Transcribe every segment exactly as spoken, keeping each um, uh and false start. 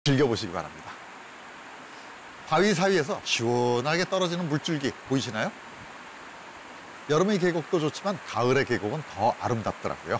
즐겨보시기 바랍니다. 바위 사이에서 시원하게 떨어지는 물줄기 보이시나요? 여름의 계곡도 좋지만 가을의 계곡은 더 아름답더라고요.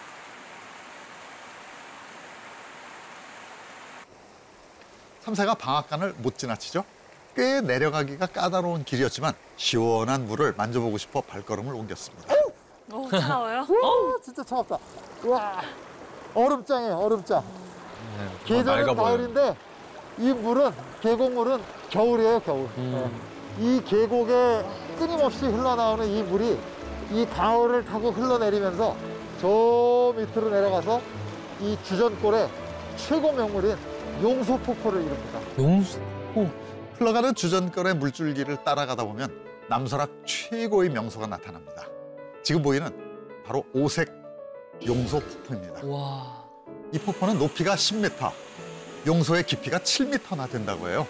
삼세가 방앗간을 못 지나치죠? 꽤 내려가기가 까다로운 길이었지만 시원한 물을 만져보고 싶어 발걸음을 옮겼습니다. 오, 차가워요? 오, 진짜 차갑다. 와, 얼음장이에요, 얼음장. 네, 계절은 가을인데 이 물은, 계곡물은 겨울이에요, 겨울. 음. 네. 이 계곡에 끊임없이 흘러나오는 이 물이 이 강을 타고 흘러내리면서 저 밑으로 내려가서 이 주전골의 최고 명물인 용소폭포를 이룹니다. 용소포? 흘러가는 주전골의 물줄기를 따라가다 보면 남설악 최고의 명소가 나타납니다. 지금 보이는 바로 오색 용소폭포입니다. 와. 이 폭포는 높이가 십 미터, 용소의 깊이가 칠 미터나 된다고 해요.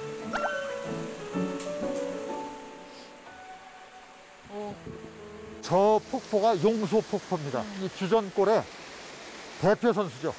오. 저 폭포가 용소폭포입니다. 이 주전골의 대표 선수죠.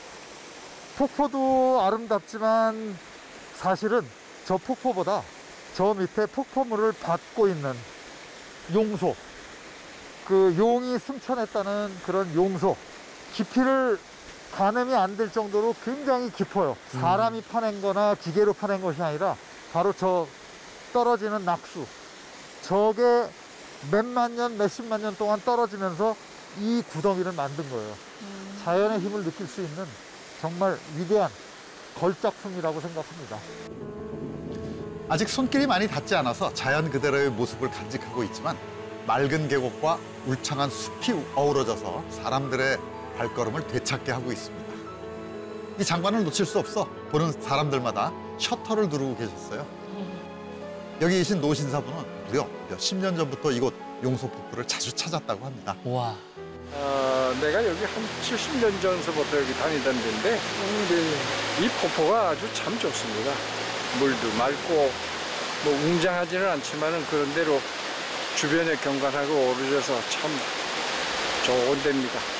폭포도 아름답지만 사실은 저 폭포보다 저 밑에 폭포물을 받고 있는 용소, 그 용이 승천했다는 그런 용소, 깊이를 가늠이 안 될 정도로 굉장히 깊어요. 사람이 파낸 거나 기계로 파낸 것이 아니라 바로 저 떨어지는 낙수, 저게 몇만 년, 몇십만 년 동안 떨어지면서 이 구덩이를 만든 거예요. 음. 자연의 힘을 느낄 수 있는 정말 위대한 걸작품이라고 생각합니다. 아직 손길이 많이 닿지 않아서 자연 그대로의 모습을 간직하고 있지만 맑은 계곡과 울창한 숲이 어우러져서 사람들의 발걸음을 되찾게 하고 있습니다. 이 장관을 놓칠 수 없어 보는 사람들마다 셔터를 누르고 계셨어요. 여기 계신 노신사분은 무려 몇십 년 전부터 이곳 용소폭포를 자주 찾았다고 합니다. 와. 어, 내가 여기 한 칠십 년 전서부터 여기 다니던 데인데 이 폭포가 아주 참 좋습니다. 물도 맑고 뭐 웅장하지는 않지만은 그런 대로 주변의 경관하고 어우러져서 참 좋은 데입니다.